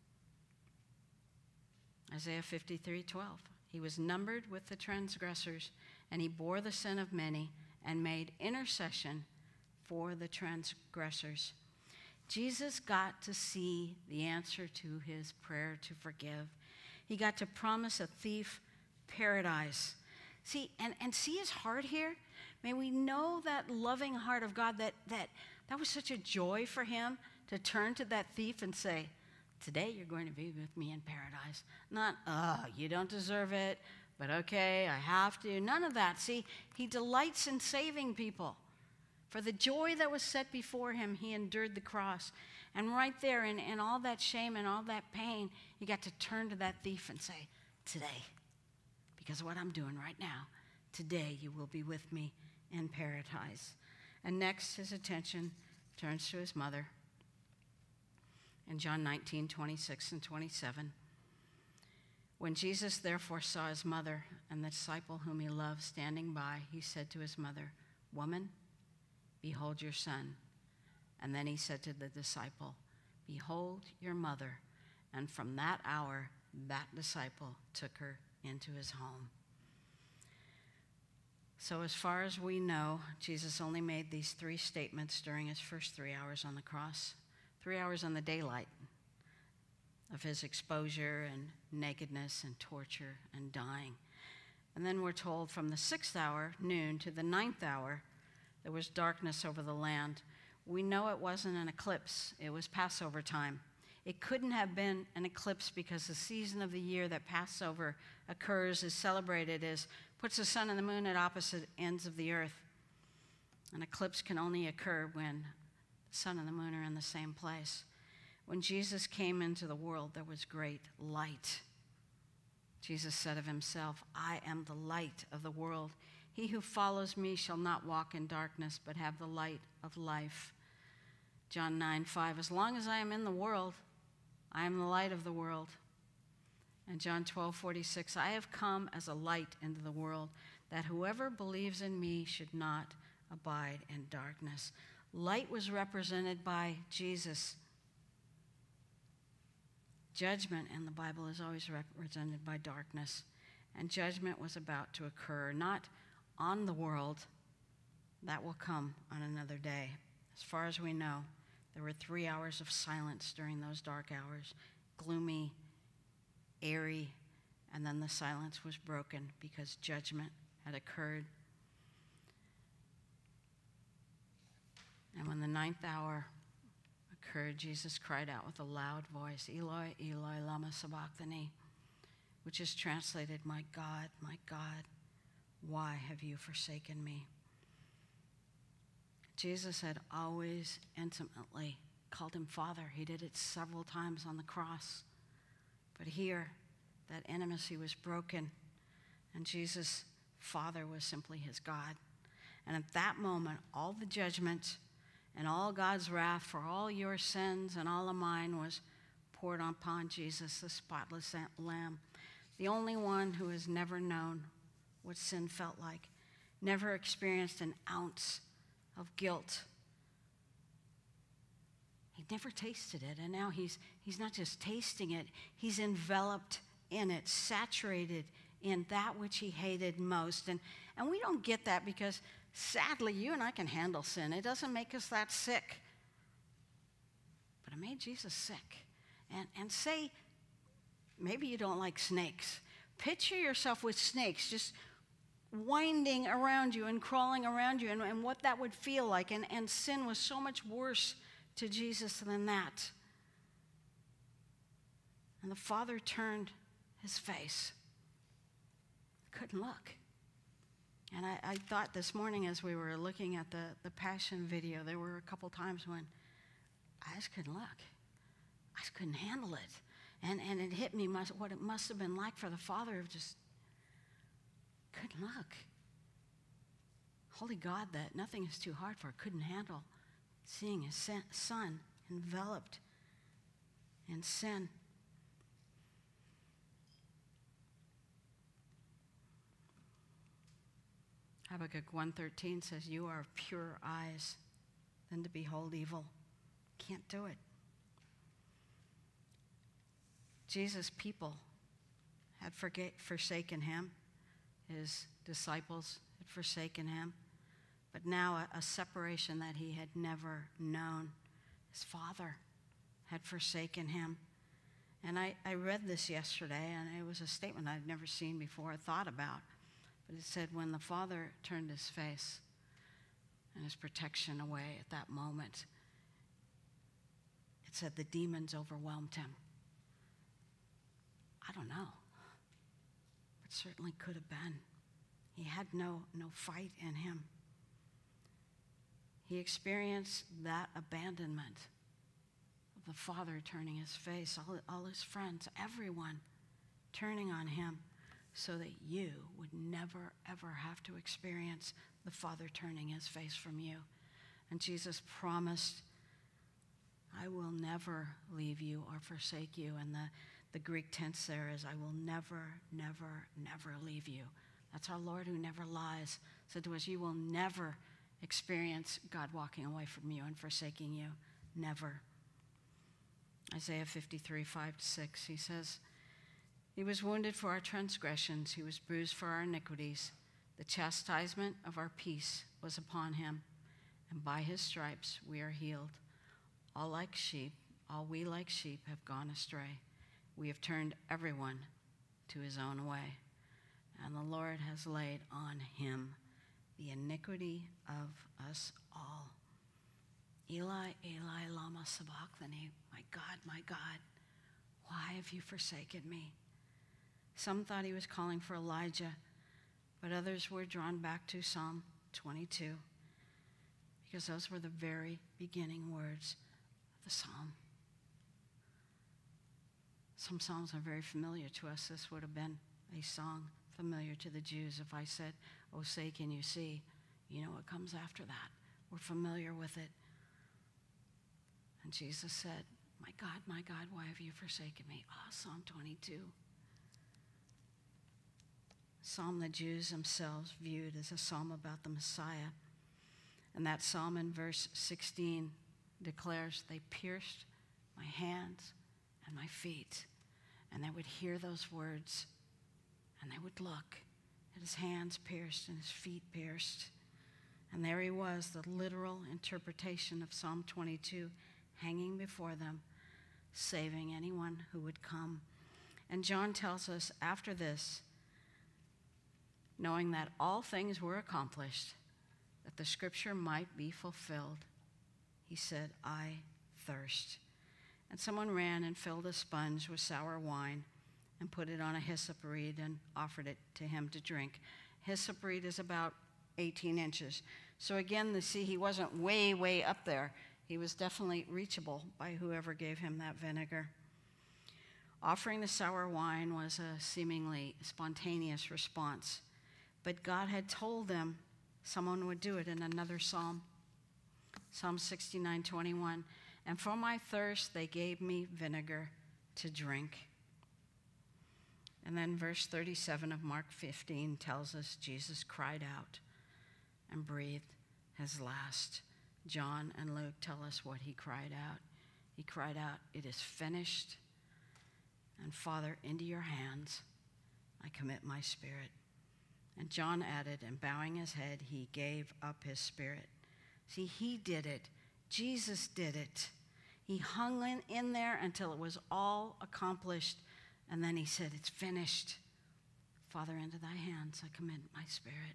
Isaiah fifty-three, twelve. He was numbered with the transgressors, and he bore the sin of many and made intercession for the transgressors. Jesus got to see the answer to his prayer to forgive. He got to promise a thief paradise. See, and, and see his heart here? May we know that loving heart of God, that, that that was such a joy for him to turn to that thief and say, today you're going to be with me in paradise. Not, oh, you don't deserve it, but okay, I have to. None of that. See, he delights in saving people. For the joy that was set before him, he endured the cross. And right there, in, in all that shame and all that pain, he got to turn to that thief and say, today, because of what I'm doing right now, today you will be with me in paradise. And next, his attention turns to his mother. In John nineteen, twenty-six and twenty-seven, when Jesus therefore saw his mother and the disciple whom he loved standing by, he said to his mother, woman, behold your son. And then he said to the disciple, behold your mother. And from that hour, that disciple took her into his home. So as far as we know, Jesus only made these three statements during his first three hours on the cross. Three hours on the daylight of his exposure and nakedness and torture and dying. And then we're told from the sixth hour, noon, to the ninth hour, there was darkness over the land. We know it wasn't an eclipse. It was Passover time. It couldn't have been an eclipse because the season of the year that Passover occurs, is celebrated as, puts the sun and the moon at opposite ends of the earth. An eclipse can only occur when the sun and the moon are in the same place. When Jesus came into the world, there was great light. Jesus said of himself, I am the light of the world. He who follows me shall not walk in darkness, but have the light of life. John nine five, as long as I am in the world, I am the light of the world. And John twelve forty-six, I have come as a light into the world, that whoever believes in me should not abide in darkness. Light was represented by Jesus. Judgment in the Bible is always represented by darkness. And judgment was about to occur, not on the world. That will come on another day. As far as we know, there were three hours of silence during those dark hours, gloomy, airy, and then the silence was broken because judgment had occurred. And when the ninth hour occurred, Jesus cried out with a loud voice, Eloi, Eloi, lama sabachthani, which is translated, my God, my God, why have you forsaken me? Jesus had always intimately called him Father. He did it several times on the cross. But here, that intimacy was broken, and Jesus' Father was simply his God. And at that moment, all the judgment and all God's wrath for all your sins and all of mine was poured upon Jesus, the spotless Lamb, the only one who has never known what sin felt like, never experienced an ounce of guilt. He never tasted it, and now he's, he's not just tasting it, he's enveloped in it, saturated in that which he hated most. And, and we don't get that because, sadly, you and I can handle sin. It doesn't make us that sick. But it made Jesus sick. And, and say, maybe you don't like snakes. Picture yourself with snakes just winding around you and crawling around you, and, and what that would feel like. And, and sin was so much worse to Jesus than that. And the Father turned his face. Couldn't look. And I, I thought this morning as we were looking at the, the Passion video, there were a couple times when I just couldn't look. I just couldn't handle it. And, and it hit me must, what it must have been like for the Father of just couldn't look. Holy God, that nothing is too hard for, couldn't handle seeing his Son enveloped in sin. Habakkuk one thirteen says, you are of pure eyes than to behold evil. Can't do it. Jesus' people had forget, forsaken him. His disciples had forsaken him. But now a, a separation that he had never known. His Father had forsaken him. And I, I read this yesterday, and it was a statement I'd never seen before or thought about. But it said, when the Father turned his face and his protection away at that moment, it said the demons overwhelmed him. I don't know. It certainly could have been. He had no, no fight in him. He experienced that abandonment of the Father turning his face, all, all his friends, everyone turning on him, so that you would never, ever have to experience the Father turning his face from you. And Jesus promised, I will never leave you or forsake you. And the, the Greek tense there is, I will never, never, never leave you. That's our Lord who never lies. Said to us, you will never experience God walking away from you and forsaking you. Never. Isaiah fifty-three, five to six, he says, he was wounded for our transgressions. He was bruised for our iniquities. The chastisement of our peace was upon him, and by his stripes we are healed. All like sheep, all we like sheep have gone astray. We have turned everyone to his own way, and the Lord has laid on him the iniquity of us all. Eli, Eli, lama sabachthani. My God, my God, why have you forsaken me? Some thought he was calling for Elijah, but others were drawn back to Psalm twenty-two, because those were the very beginning words of the psalm. Some psalms are very familiar to us. This would have been a song familiar to the Jews. If I said, "Oh, say, can you see?" You know what comes after that. We're familiar with it. And Jesus said, my God, my God, why have you forsaken me? Ah, oh, Psalm twenty-two. Psalm the Jews themselves viewed as a psalm about the Messiah. And that psalm in verse sixteen declares, they pierced my hands and my feet. And they would hear those words, and they would look at his hands pierced and his feet pierced. And there he was, the literal interpretation of Psalm twenty-two, hanging before them, saving anyone who would come. And John tells us after this, knowing that all things were accomplished, that the scripture might be fulfilled, he said, I thirst. And someone ran and filled a sponge with sour wine and put it on a hyssop reed and offered it to him to drink. Hyssop reed is about eighteen inches. So again, the see, he wasn't way, way up there. He was definitely reachable by whoever gave him that vinegar. Offering the sour wine was a seemingly spontaneous response, but God had told them someone would do it in another psalm. Psalm sixty-nine twenty-one, and for my thirst they gave me vinegar to drink. And then verse thirty-seven of Mark fifteen tells us Jesus cried out and breathed his last. John and Luke tell us what he cried out. He cried out, it is finished. And Father, into your hands I commit my spirit. And John added, and bowing his head, he gave up his spirit. See, he did it. Jesus did it. He hung in, in there until it was all accomplished. And then he said, it's finished. Father, into thy hands I commit my spirit.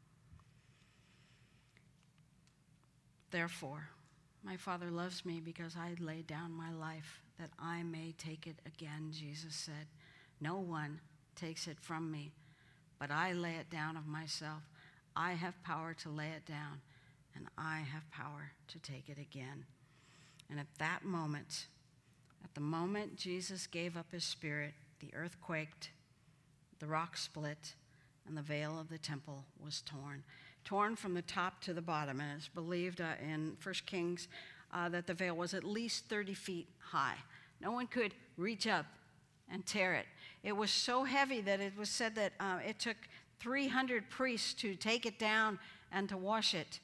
Therefore, my Father loves me because I laid down my life that I may take it again, Jesus said. No one takes it from me, but I lay it down of myself. I have power to lay it down, and I have power to take it again. And at that moment, at the moment Jesus gave up his spirit, the earth quaked, the rock split, and the veil of the temple was torn. Torn from the top to the bottom. And it's believed uh, in First Kings uh, that the veil was at least thirty feet high. No one could reach up and tear it. It was so heavy that it was said that uh, it took three hundred priests to take it down and to wash it.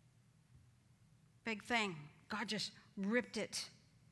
Big thing. God just ripped it.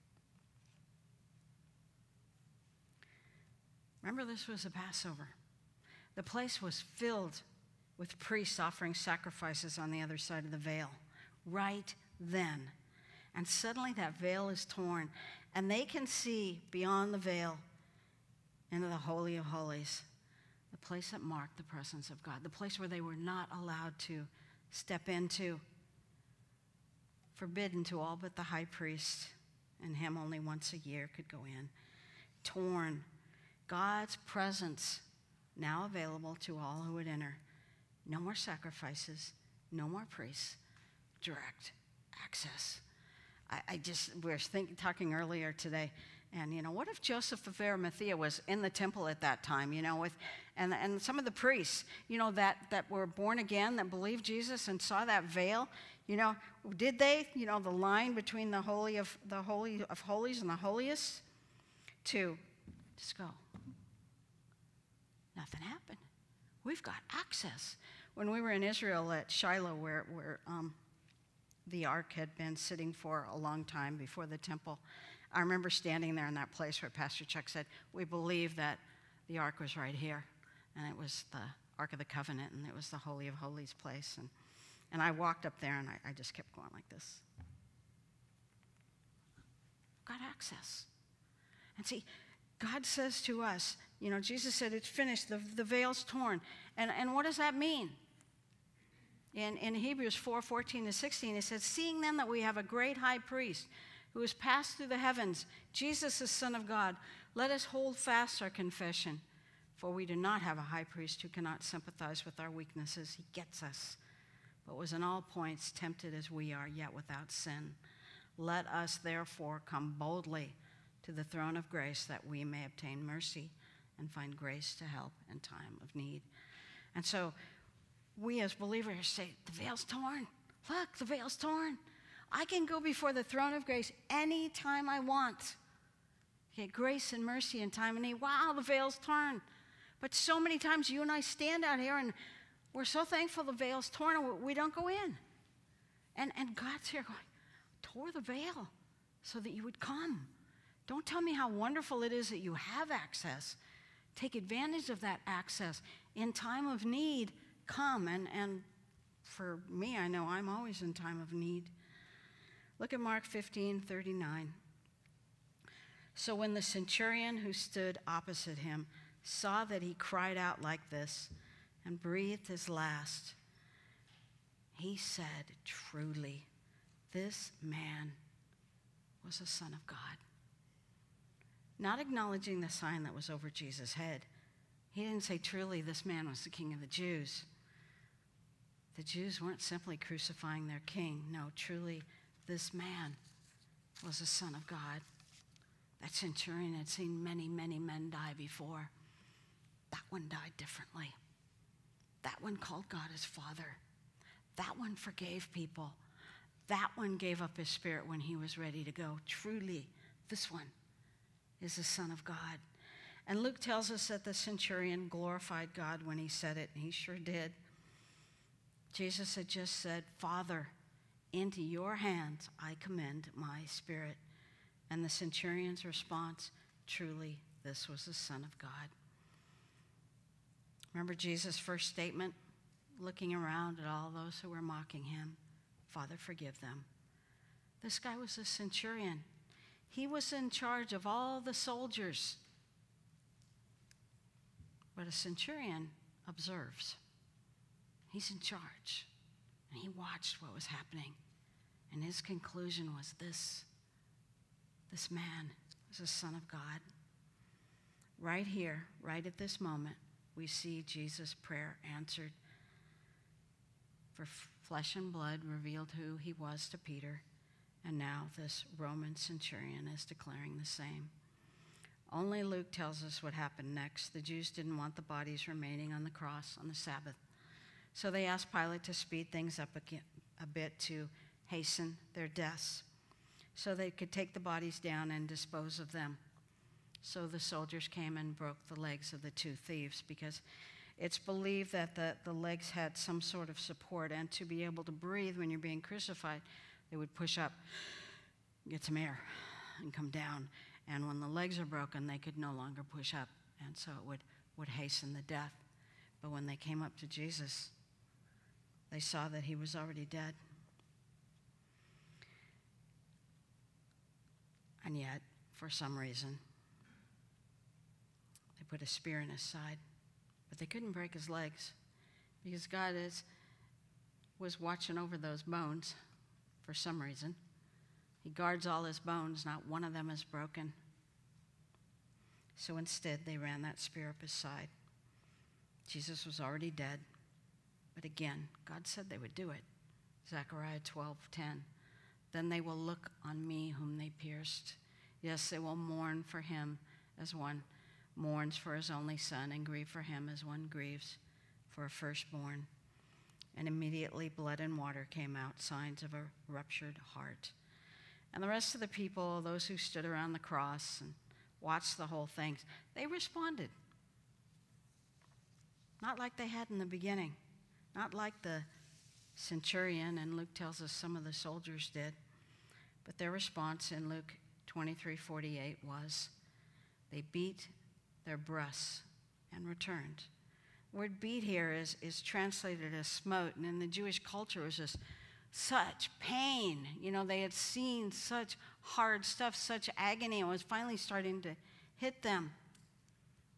Remember, this was a Passover. The place was filled with priests offering sacrifices on the other side of the veil, right then. And suddenly that veil is torn, and they can see beyond the veil into the Holy of Holies, the place that marked the presence of God, the place where they were not allowed to step into, forbidden to all but the high priest, and him only once a year could go in. Torn. God's presence now available to all who would enter. No more sacrifices, no more priests, direct access. I, I just, we were thinking, talking earlier today, and, you know, what if Joseph of Arimathea was in the temple at that time, you know, with, and, and some of the priests, you know, that, that were born again, that believed Jesus and saw that veil, you know, did they, you know, the line between the Holy of, the Holy of Holies and the Holiest, to just go, nothing happened. We've got access. When we were in Israel at Shiloh, where, where um, the ark had been sitting for a long time before the temple, I remember standing there in that place where Pastor Chuck said, we believe that the ark was right here. And it was the Ark of the Covenant, and it was the Holy of Holies place. And, and I walked up there, and I, I just kept going like this. Got access. And see, God says to us, you know, Jesus said, it's finished, the, the veil's torn. And, and what does that mean? In, in Hebrews four, fourteen to sixteen, it says, seeing then that we have a great high priest who has passed through the heavens, Jesus, the Son of God, let us hold fast our confession. For we do not have a high priest who cannot sympathize with our weaknesses. He gets us, but was in all points tempted as we are, yet without sin. Let us therefore come boldly to the throne of grace that we may obtain mercy and find grace to help in time of need. And so we as believers say, the veil's torn. Look, the veil's torn. I can go before the throne of grace anytime I want. Get grace and mercy in time of need. Wow, the veil's torn. But so many times you and I stand out here and we're so thankful the veil's torn and we don't go in. And, and God's here going, tore the veil so that you would come. Don't tell me how wonderful it is that you have access. Take advantage of that access. In time of need, come. And, and for me, I know I'm always in time of need. Look at Mark fifteen thirty-nine. So when the centurion who stood opposite him saw that he cried out like this and breathed his last, he said, truly, this man was a Son of God. Not acknowledging the sign that was over Jesus' head. He didn't say, truly, this man was the King of the Jews. The Jews weren't simply crucifying their king. No, truly, this man was a Son of God. That centurion had seen many, many men die before. That one died differently. That one called God his Father. That one forgave people. That one gave up his spirit when he was ready to go. Truly, this one is the Son of God. And Luke tells us that the centurion glorified God when he said it, and he sure did. Jesus had just said, Father, into your hands I commend my spirit. And the centurion's response, truly, this was the Son of God. Remember Jesus' first statement, looking around at all those who were mocking him, Father, forgive them. This guy was a centurion. He was in charge of all the soldiers. But a centurion observes. He's in charge. And he watched what was happening. And his conclusion was this. This man was a Son of God. Right here, right at this moment, we see Jesus' prayer answered. For flesh and blood revealed who he was to Peter, and now this Roman centurion is declaring the same. Only Luke tells us what happened next. The Jews didn't want the bodies remaining on the cross on the Sabbath, so they asked Pilate to speed things up a bit to hasten their deaths, so they could take the bodies down and dispose of them. So the soldiers came and broke the legs of the two thieves, because it's believed that the, the legs had some sort of support, and to be able to breathe when you're being crucified, they would push up, get some air, and come down. And when the legs are broken, they could no longer push up, and so it would, would hasten the death. But when they came up to Jesus, they saw that he was already dead. And yet, for some reason, they put a spear in his side, but they couldn't break his legs, because God is, was watching over those bones for some reason. He guards all his bones, not one of them is broken. So instead, they ran that spear up his side. Jesus was already dead, but again, God said they would do it. Zechariah twelve ten. Then they will look on me whom they pierced. Yes, they will mourn for him as one mourns for his only son, and grieve for him as one grieves for a firstborn. And immediately blood and water came out, signs of a ruptured heart. And the rest of the people, those who stood around the cross and watched the whole thing, they responded. Not like they had in the beginning. Not like the centurion, and Luke tells us some of the soldiers did. But their response in Luke twenty-three forty-eight was, they beat their breasts and returned. The word beat here is, is translated as smote, and in the Jewish culture it was just such pain. You know, they had seen such hard stuff, such agony, and it was finally starting to hit them.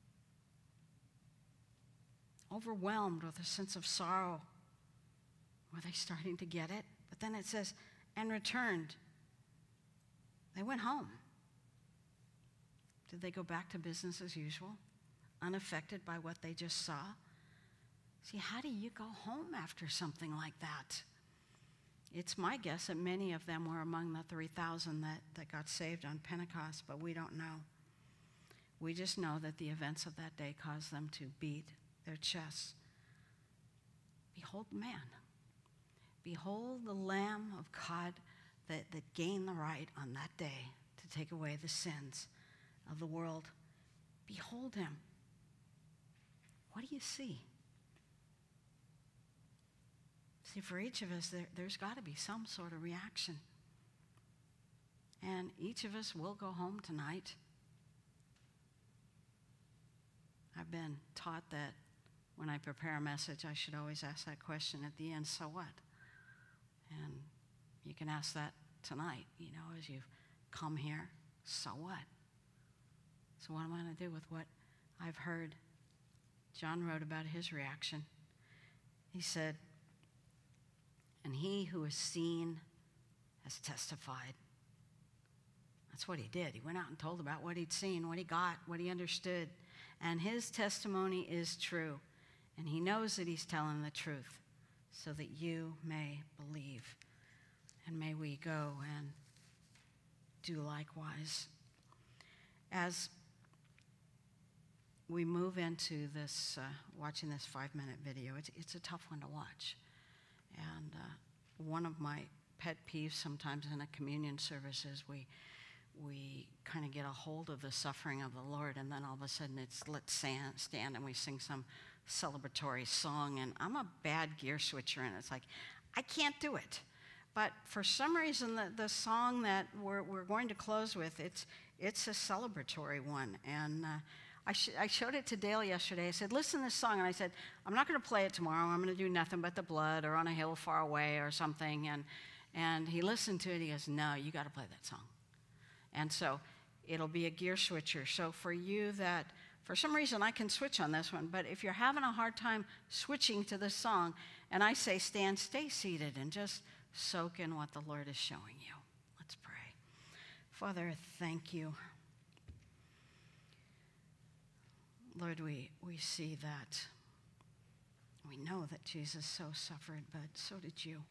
Overwhelmed with a sense of sorrow, Were they starting to get it? But then it says, and returned. They went home. Did they go back to business as usual, unaffected by what they just saw? See, how do you go home after something like that? It's my guess that many of them were among the three thousand that, that got saved on Pentecost, but we don't know. We just know that the events of that day caused them to beat their chests. Behold man. Behold the Lamb of God that, that gained the right on that day to take away the sins of the world. Behold him. What do you see? See, for each of us, there, there's got to be some sort of reaction. And each of us will go home tonight. I've been taught that when I prepare a message, I should always ask that question at the end, so what? And you can ask that tonight, you know, as you've come here, so what? So what am I going to do with what I've heard? John wrote about his reaction. He said, and he who has seen has testified. That's what he did. He went out and told about what he'd seen, what he got, what he understood. And his testimony is true. And he knows that he's telling the truth so that you may believe. And may we go and do likewise. As we move into this, uh, watching this five-minute video, it's, it's a tough one to watch. And uh, one of my pet peeves sometimes in a communion service is we we kind of get a hold of the suffering of the Lord, and then all of a sudden it's let's stand, stand and we sing some celebratory song, and I'm a bad gear switcher, and it's like, I can't do it. But for some reason, the, the song that we're, we're going to close with, it's, it's a celebratory one, and uh, I, sh I showed it to Dale yesterday. I said, listen to this song, and I said, I'm not going to play it tomorrow. I'm going to do Nothing But the Blood or On a Hill Far Away or something, and, and he listened to it. He goes, no, you got to play that song. And so it'll be a gear switcher. So for you that, for some reason I can switch on this one, but if you're having a hard time switching to this song, and I say stand, stay seated and just soak in what the Lord is showing you. Let's pray. Father, thank you. Lord, we, we see that. We know that Jesus so suffered, but so did you.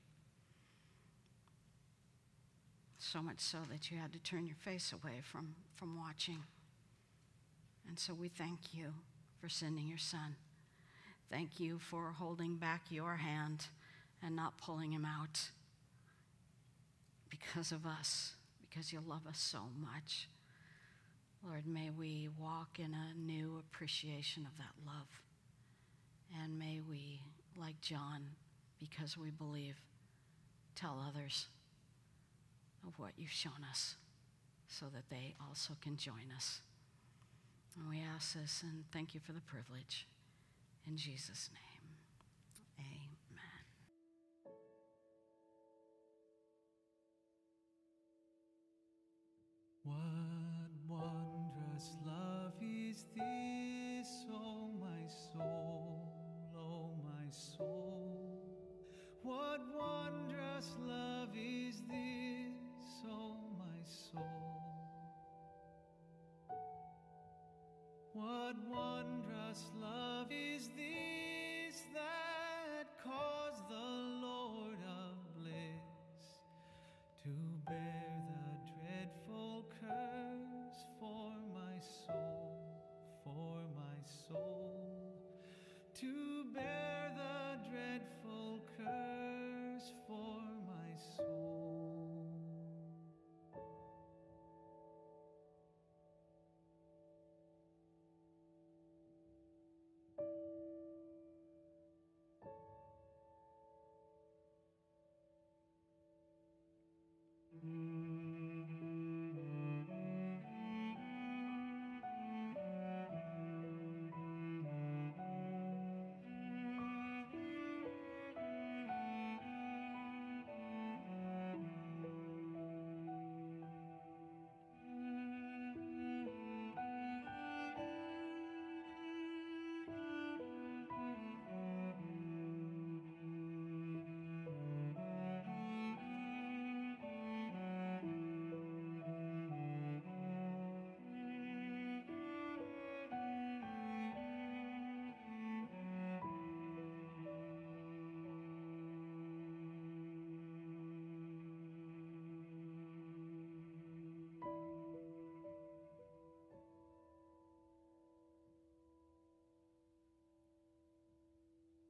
So much so that you had to turn your face away from, from watching. And so we thank you for sending your son. Thank you for holding back your hand and not pulling him out because of us, because you love us so much. Lord, may we walk in a new appreciation of that love. And may we, like John, because we believe, tell others of what you've shown us so that they also can join us. And we ask this and thank you for the privilege. In Jesus' name, amen. What wondrous love is this, oh my soul, oh my soul. What wondrous love is this, oh my soul. What wondrous love is this that caused the Lord of bliss to bear the dreadful curse for my soul, for my soul, to bear the dreadful curse for my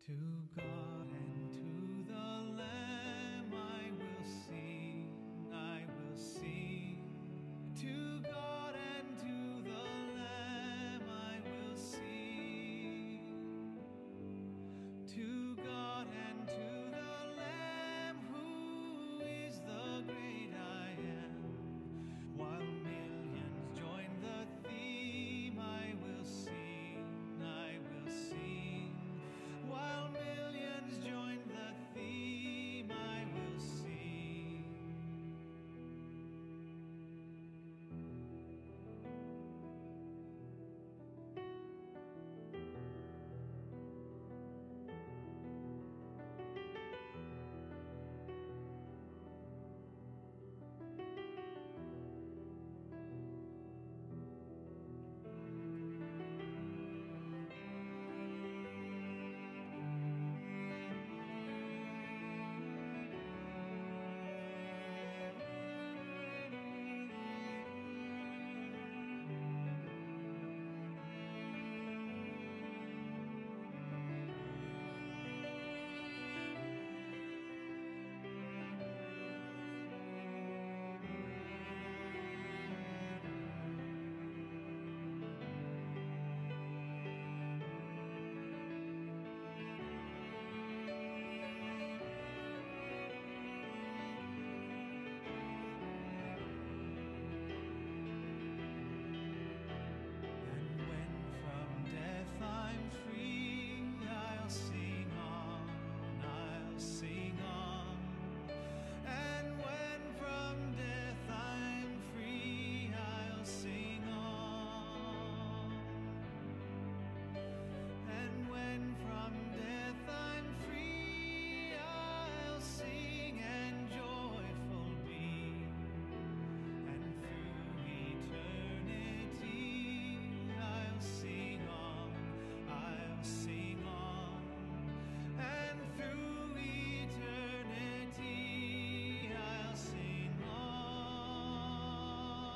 To God and to the Lamb I will sing, I will sing. To God and to the Lamb I will sing. To God and to the Lamb who is the great I am. While millions join the theme, I will sing, I will sing. While millions join the theme, I will sing. And when from death I'm free, I'll sing on, I'll sing on. And when from death I'm free, I'll sing on. And when from death I'm free, I'll sing and joyful be. And through eternity, I'll sing on, I'll sing on. And through eternity, I'll sing on.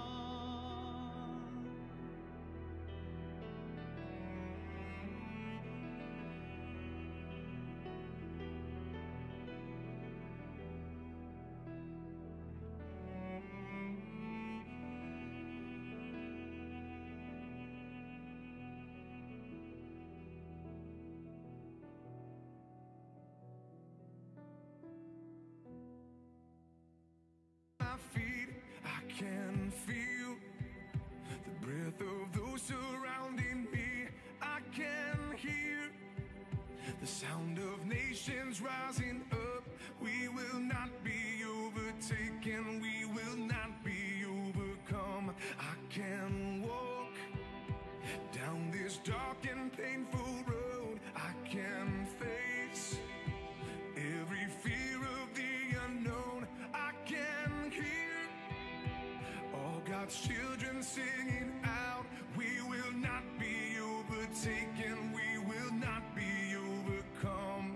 My feet, I can feel the breath of those surrounding me. I can hear the sound of nations rising up. We will not be overtaken, we will not be overcome. I can walk down this dark and painful road. I can face every fear of the unknown. I can hear all God's children singing out. We will not be overtaken, we will not be overcome.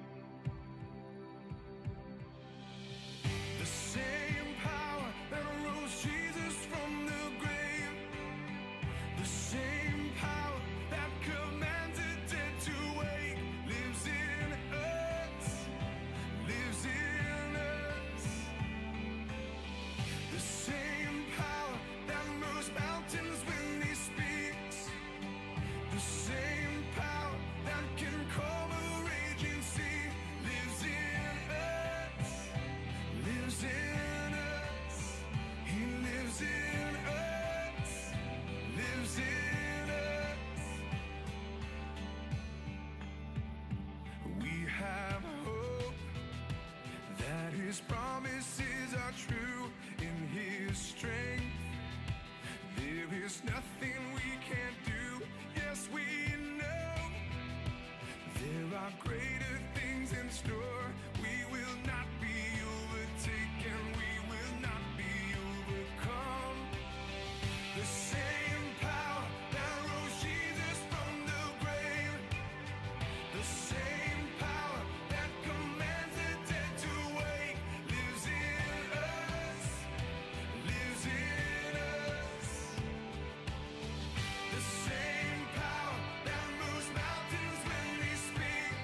The same power that rose Jesus from the grave, the same power that commanded dead to wake, lives in us, lives in us. The same power that moves mountains when He speaks, the same power that can calm a raging sea, lives in us, lives in us. He lives in us, lives in us. We have hope that His promises are true. In His strength there is nothing we can't do. Yes, we know there are greater things in store. We will not be overtaken, we will not be overcome. The same power that rose Jesus from the grave, the same power that commands the dead to wake, lives in us, lives in us. The same power that moves mountains when He speaks,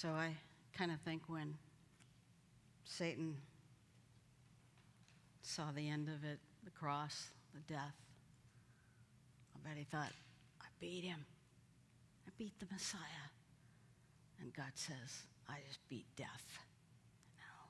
So I kind of think when Satan saw the end of it, the cross, the death, I bet he thought, I beat him. I beat the Messiah. And God says, I just beat death. No.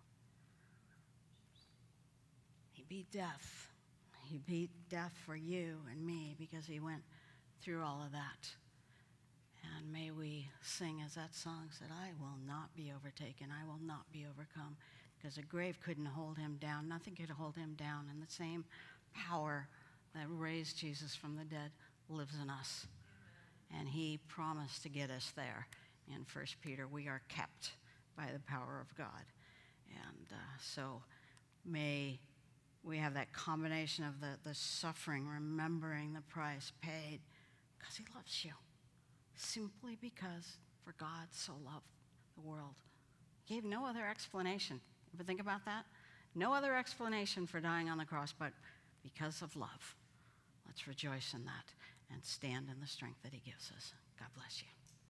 He beat death. He beat death for you and me because he went through all of that. And may we sing as that song said, I will not be overtaken. I will not be overcome. Because the grave couldn't hold him down. Nothing could hold him down. And the same power that raised Jesus from the dead lives in us. And he promised to get us there. In First Peter, we are kept by the power of God. And uh, so may we have that combination of the, the suffering, remembering the price paid, because he loves you. Simply because for God so loved the world. He gave no other explanation. Ever think about that? No other explanation for dying on the cross, but because of love. Let's rejoice in that and stand in the strength that he gives us. God bless you.